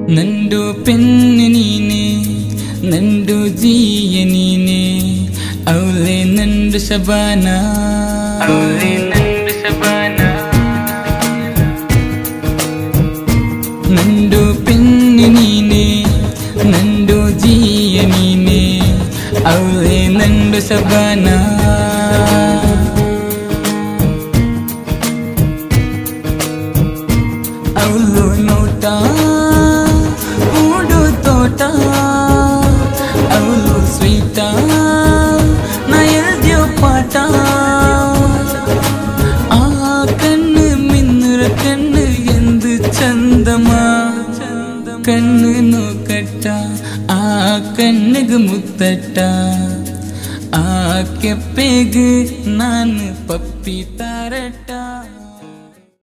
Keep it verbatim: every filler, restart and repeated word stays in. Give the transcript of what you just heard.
ನಂಡು pen ನೀನೆ ನಂಡು ಜೀಯ ನೀನೆ ಅವಳೆ ನಂಡು ಶಬಾನ ಅವಳೆ ನಂಡು ಶಬಾನ ನಂಡು ಪೆನ್ನು ನೀನೆ ನಂಡು ಜೀಯ ನೀನೆ ಅವಳೆ ನಂಡು ಶಬಾನ ಅವಳು ನೋಟ ಮೂಡು ತೋಟ ಅವಳು ಸ್ವೀಟ ನಾ ಎಲ್ದ್ಯೋ ಪಾಠ ಆ ಕಣ್ಣು ಮಿನ್ನುರ ಕಣ್ಣು ಎಂದು ಚಂದಮ ಕಣ್ಣು ಕಟ್ಟ ಆ ಕಣ್ಣಿಗೆ ಮುತ್ತಟ್ಟ ಆ ಕೆಪ್ಪೆಗೆ ನಾನು ಪಪ್ಪಿ ತಾರಟ್ಟ.